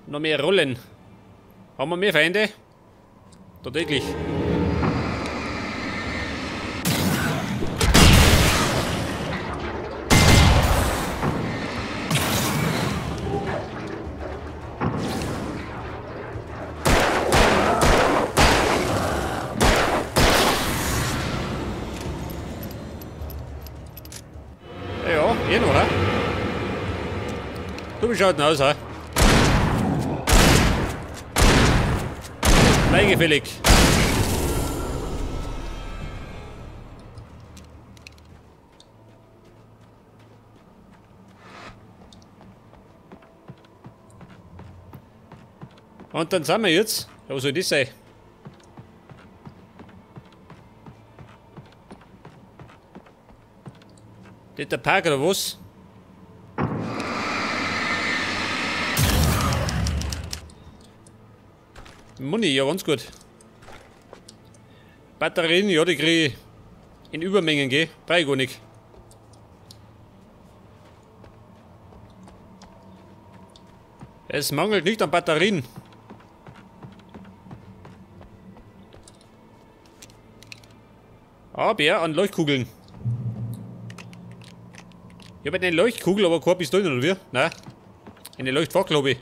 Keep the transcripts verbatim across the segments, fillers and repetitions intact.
Noch mehr Rollen. Haben wir mehr Feinde? Tatsächlich. Ja, eh noch, hä? Du, wie schaut denn aus, hä? Beigefällig. Und dann sind wir jetzt. Ja, wo soll das sein? Das der Park oder was? Muni, ja ganz gut. Batterien, ja die kriege ich in Übermengen, gell? Brauche ich gar nicht. Es mangelt nicht an Batterien. Aber an Leuchtkugeln. Ich habe eine Leuchtkugel, aber keine Pistole oder wie? Nein. Eine Leuchtfackel habe ich.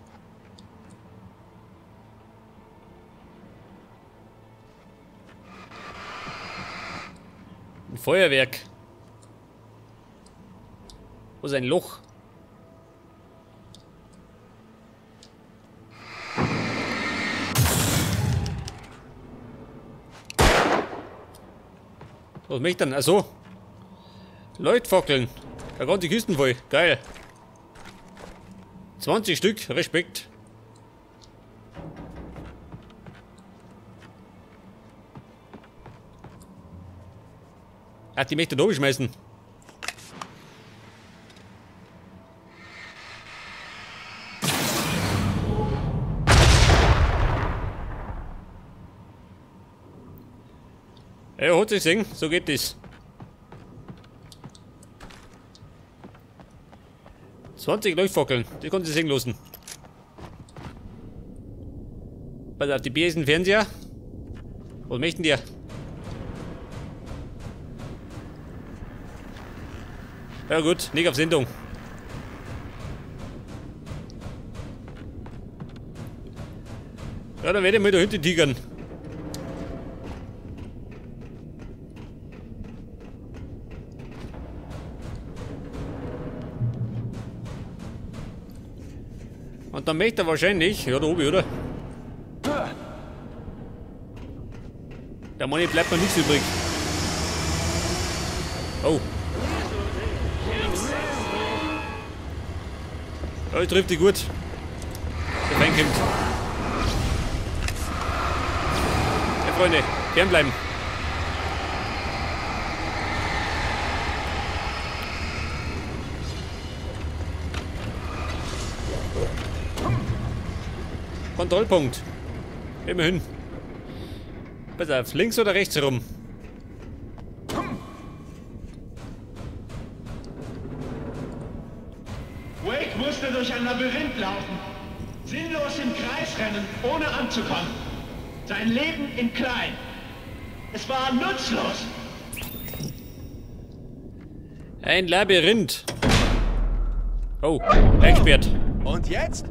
Ein Feuerwerk. Wo ist ein Loch? Was möchte ich dann? Achso. Leuchtfackeln. Da ganze Kisten voll. Geil. zwanzig Stück. Respekt. Ach, die möchte ich da schmeißen. Ja, hat sich gesehen. So geht das. zwanzig Leuchtfackeln. Die konnte sie sehen lassen. Pass auf, die B ist ein Fernseher. Was möchten die? Ja gut, nicht auf Sendung. Ja, dann werde ich mal da hinten tigern. Und dann möchte er wahrscheinlich, ja da oben, oder? Der Money bleibt mir nichts übrig. Oh. Ja, ich trifft die gut. Der Feind kommt. Ja, Freunde, fernbleiben. Kontrollpunkt. Gehen wir hin. Pass auf, links oder rechts herum? Wake musste durch ein Labyrinth laufen. Sinnlos im Kreis rennen, ohne anzukommen. Sein Leben in klein. Es war nutzlos. Ein Labyrinth. Oh, eingesperrt. Und jetzt?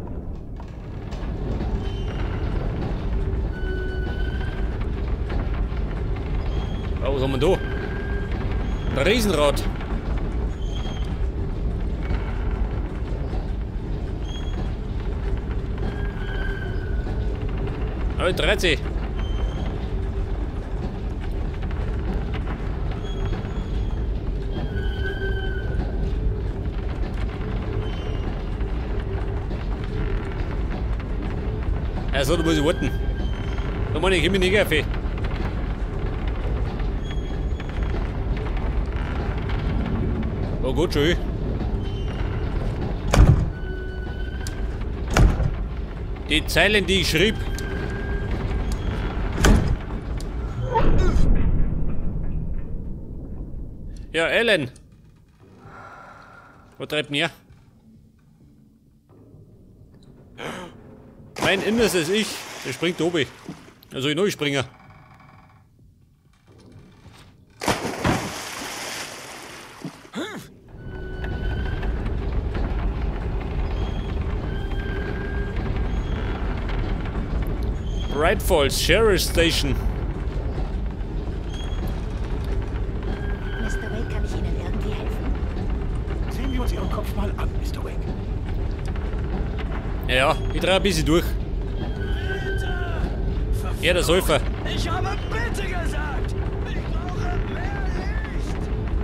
Oh, was haben wir da? Ein Riesenrad. Oh, dreht sich. Also, da muss ich warten. Da meine ich, ich bin nicht Kaffee. Oh gut, schön. Die Zeilen, die ich schrieb. Ja, Ellen. Wo treibt denn ihr? Mein innerstes Ich, der springt oben. Also ich neu springen. Bright Falls Sheriff Station. Mister Wake, kann ich Ihnen irgendwie helfen? Sehen wir uns Ihren Kopf mal an, Mister Wake. Ja, ich drehe ein bisschen durch. Ja, der Säufer. Ich habe bitte gesagt! Ich brauche mehr Licht!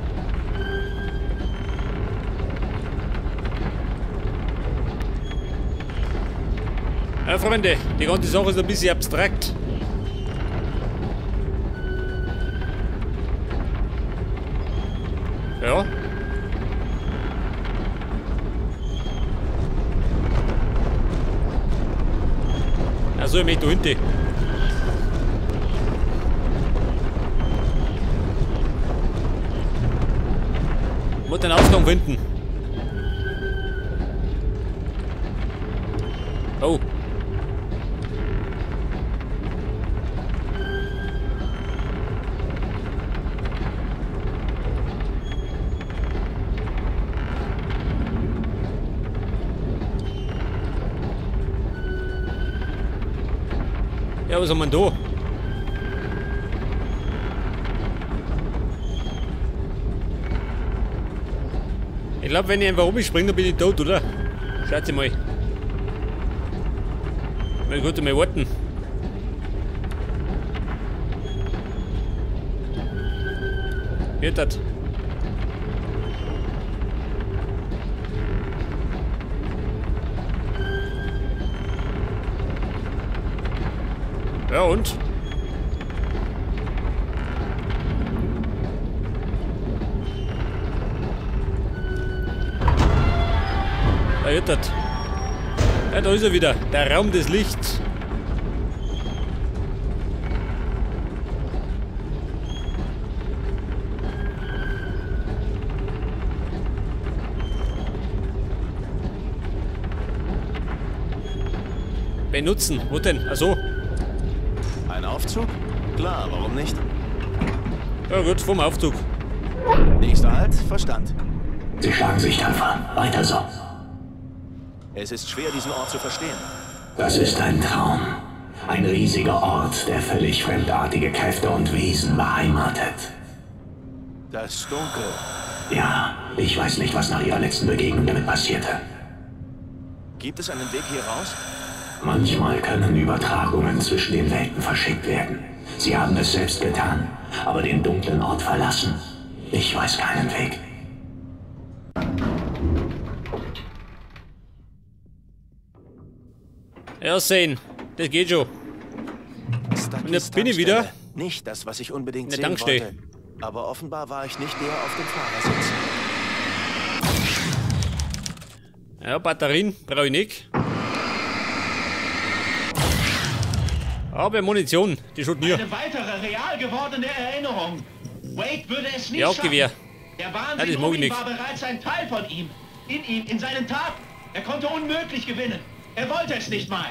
Ja, Freunde, die ganze Sache ist ein bisschen abstrakt. Ja. Also, ich möchte da hinten. Ich muss den Ausgang finden. Oh. Ja, was haben wir denn da? Ich glaube, wenn ich einfach rumspringe, dann bin ich tot, oder? Schaut mal. Mal gut, mal warten. Wie ist das? Ja und? Da ist das. Ja, da ist er wieder. Der Raum des Lichts. Benutzen. Wo denn? Achso. Ein Aufzug? Klar, warum nicht? Ja gut, vom Aufzug. Nächster Halt, Verstand. Sie schlagen sich tapfer. Weiter so. Es ist schwer, diesen Ort zu verstehen. Das ist ein Traum. Ein riesiger Ort, der völlig fremdartige Kräfte und Wesen beheimatet. Das Dunkel. Ja, ich weiß nicht, was nach Ihrer letzten Begegnung damit passierte. Gibt es einen Weg hier raus? Manchmal können Übertragungen zwischen den Welten verschickt werden. Sie haben es selbst getan, aber den dunklen Ort verlassen. Ich weiß keinen Weg. Ja, sehen. Das geht schon. Und jetzt bin ich wieder. Nicht das, was ich unbedingt Eine sehen Tankstelle. wollte. Aber offenbar war ich nicht näher auf dem Fahrersitz. Ja, Batterien brauche ich nicht. Aber Munition, die schaut mir. Eine weitere real gewordene Erinnerung. Wake würde es nie Ja, schaffen. Gewehr. Der Ja, Wahnsinn das mag um ich ihn nicht. war bereits ein Teil von ihm. In ihm, in seinen Taten. Er konnte unmöglich gewinnen. Er wollte es nicht mal.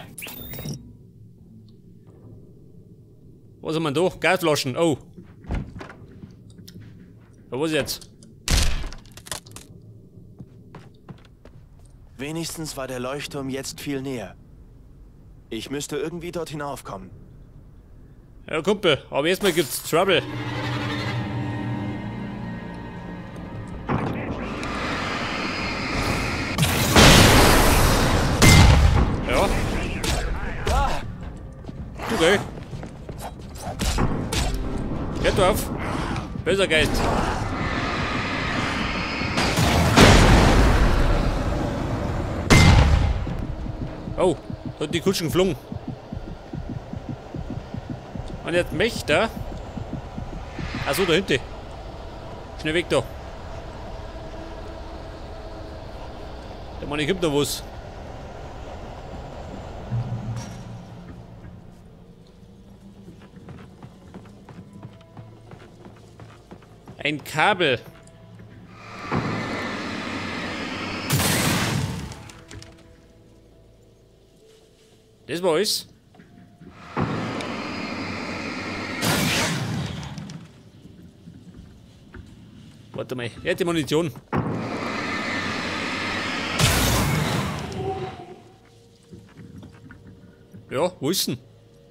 Was haben wir da? Gasflaschen. Oh. Ja, was jetzt? Wenigstens war der Leuchtturm jetzt viel näher. Ich müsste irgendwie dort hinaufkommen. Ja, Kumpel, aber erstmal gibt's Trouble. Ja. Okay. Geht auf. Böser Geist. Oh, da hat die Kutschen geflogen. Und jetzt mich da. Achso, da hinten. Schnell weg da. Der Mann, ich gibt da was. Ein Kabel. Das war alles. Warte mal, er hat die Munition. Ja, wo ist denn?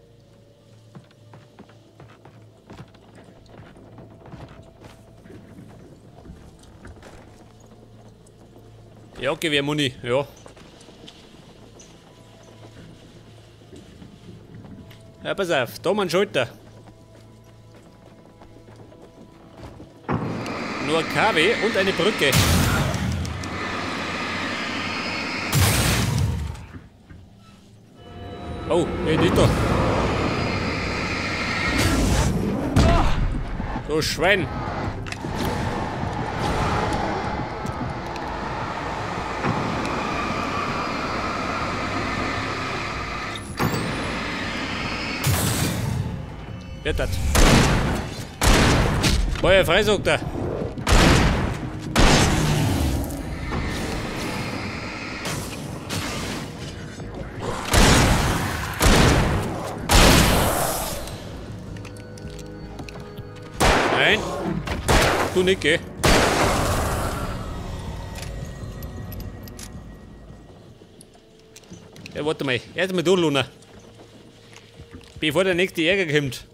Ja, Gewehrmuni, ja. Ja, pass auf, da mein Schalter. Nur ein K W und eine Brücke. Oh, hey, nicht da. Du Schwein. Wird das. Feuer frei, sagt er. Nein. Du nicht, geh. Ja, warte mal. Erst mal du, Luna. Bevor der nächste Ärger kommt.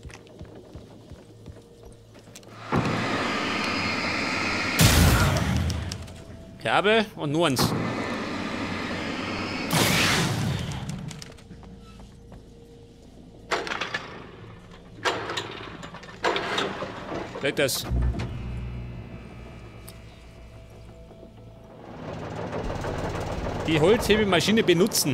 Kabel und nur eins. Leg das. Die Holzhebelmaschine benutzen.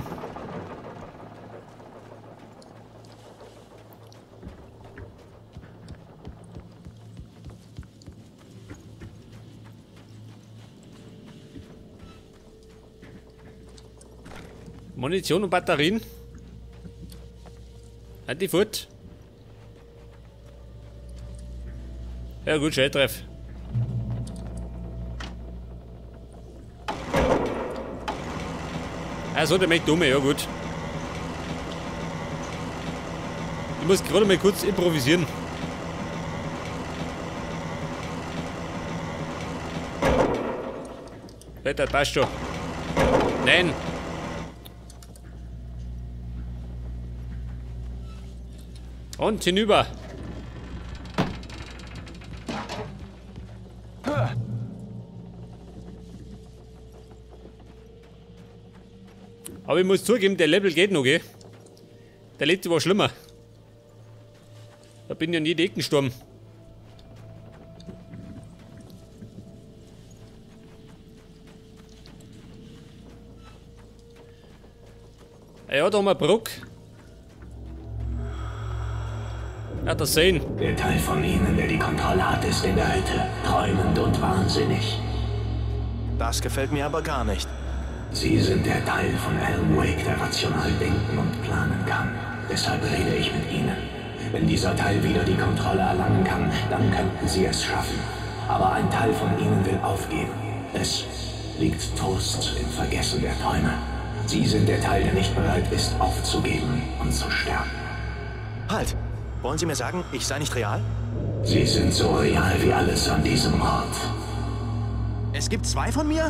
Munition und Batterien. Hat die Furt. Ja gut, Schalltreff. Also der möchte dumme, ja gut. Ich muss gerade mal kurz improvisieren. Das passt schon. Nein. Und hinüber. Aber ich muss zugeben, der Level geht noch, gell? Der letzte war schlimmer. Da bin ich an jede Ecke gestorben. Ja, da haben wir eine Brücke. Ja, das sehen. Der Teil von Ihnen, der die Kontrolle hat, ist in der Hütte. Träumend und wahnsinnig. Das gefällt mir aber gar nicht. Sie sind der Teil von Alan Wake, der rational denken und planen kann. Deshalb rede ich mit Ihnen. Wenn dieser Teil wieder die Kontrolle erlangen kann, dann könnten Sie es schaffen. Aber ein Teil von Ihnen will aufgeben. Es liegt Trost im Vergessen der Träume. Sie sind der Teil, der nicht bereit ist, aufzugeben und zu sterben. Halt! Wollen Sie mir sagen, ich sei nicht real? Sie sind so real wie alles an diesem Ort. Es gibt zwei von mir?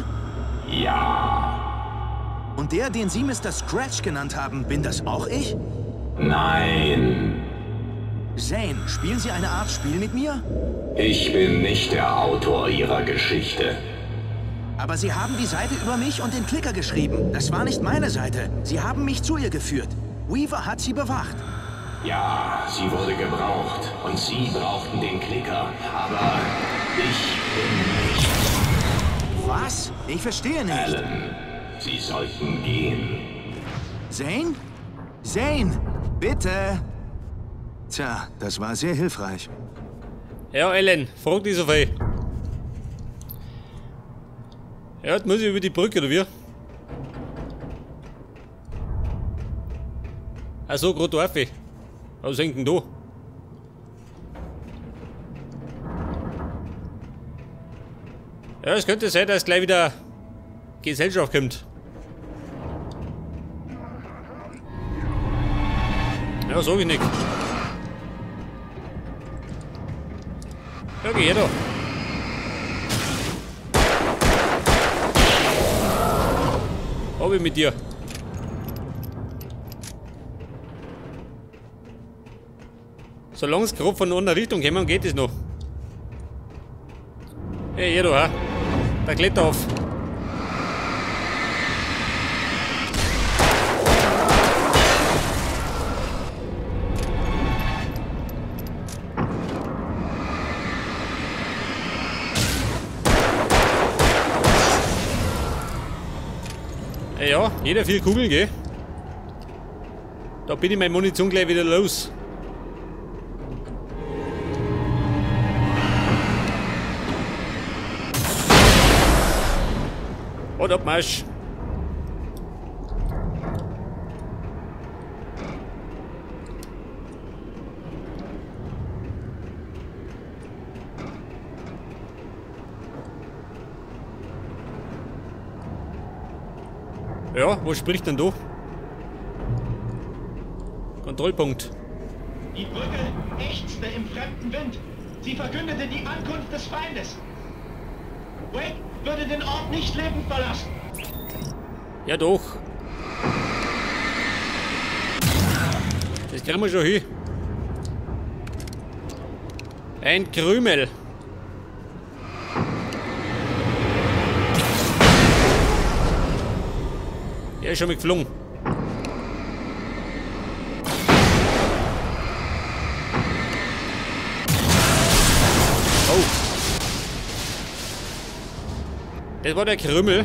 Ja. Und der, den Sie Mister Scratch genannt haben, bin das auch ich? Nein. Zane, spielen Sie eine Art Spiel mit mir? Ich bin nicht der Autor Ihrer Geschichte. Aber Sie haben die Seite über mich und den Klicker geschrieben. Das war nicht meine Seite. Sie haben mich zu ihr geführt. Weaver hat sie bewacht. Ja, sie wurde gebraucht. Und Sie brauchten den Klicker. Aber ich bin nicht. Was? Ich verstehe nicht. Alan, Sie sollten gehen. Zane? Zane, bitte. Tja, das war sehr hilfreich. Ja, Alan, frag dich so viel. Ja, jetzt muss ich über die Brücke, oder wie? Ach so, gerade darf ich. Was hängt denn da? Ja, es könnte sein, dass gleich wieder Gesellschaft kommt. Ja, sag ich nicht. Ja, geh da. Hab ich mit dir. Solange es grob von einer Richtung kommen, geht es noch. Hey, hier da, da klettert auf. Ja, jeder vier Kugeln, gell? Da bin ich meine Munition gleich wieder los. Und Abmarsch. Ja, wo spricht denn du? Kontrollpunkt. Die Brücke ächzte im fremden Wind. Sie verkündete die Ankunft des Feindes. Wake würde den Ort nicht lebend verlassen. Ja doch. Das kriegen wir schon hin. Ein Krümel. Er ist schon mal geflogen. Oh. Das war der Krümel.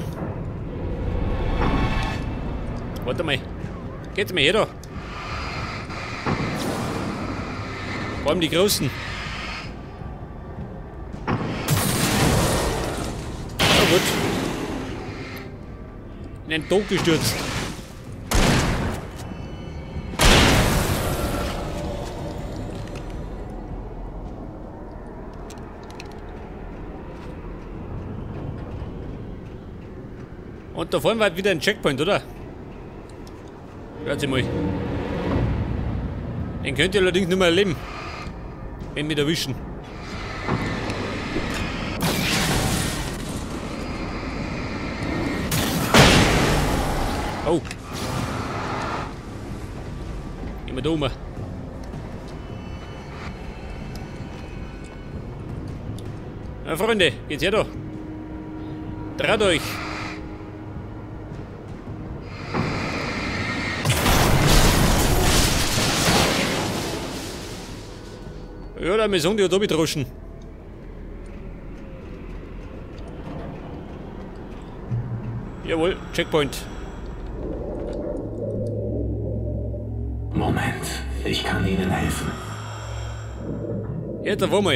Warte mal. Geht's mir jeder? Vor allem die Großen. Na gut. In den Tod gestürzt. Und da vorne war wieder ein Checkpoint, oder? Hört sie mal. Den könnt ihr allerdings nicht mehr erleben. Wenn wir erwischen. Oh. Gehen wir da oben. Na Freunde, geht's her da. Traut euch. Ja, der Maison, die hat da betroschen. Jawohl, Checkpoint. Moment, ich kann Ihnen helfen. Ja, da war mal.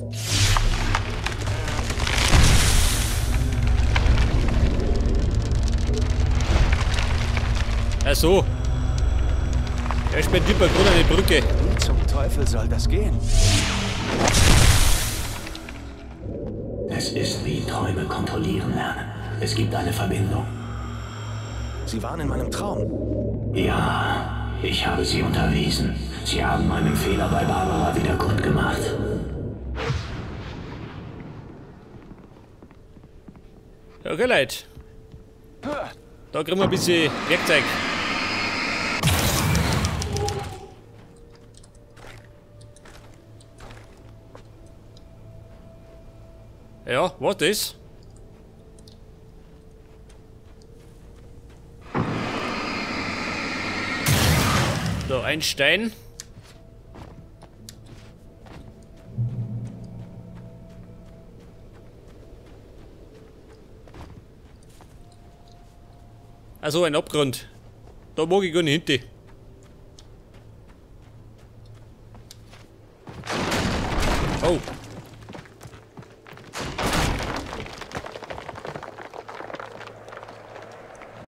Ach so. Er spendiert mir gerade eine Brücke. Wie zum Teufel soll das gehen? Es ist wie Träume kontrollieren lernen. Es gibt eine Verbindung. Sie waren in meinem Traum. Ja, ich habe Sie unterwiesen. Sie haben meinen Fehler bei Barbara wieder gut gemacht. Ja, okay, Leute. Da kriegen wir ein bisschen Werkzeug. Ja, was ist? So, ein Stein. Also ein Abgrund. Da mag ich gar nicht hinter. Oh.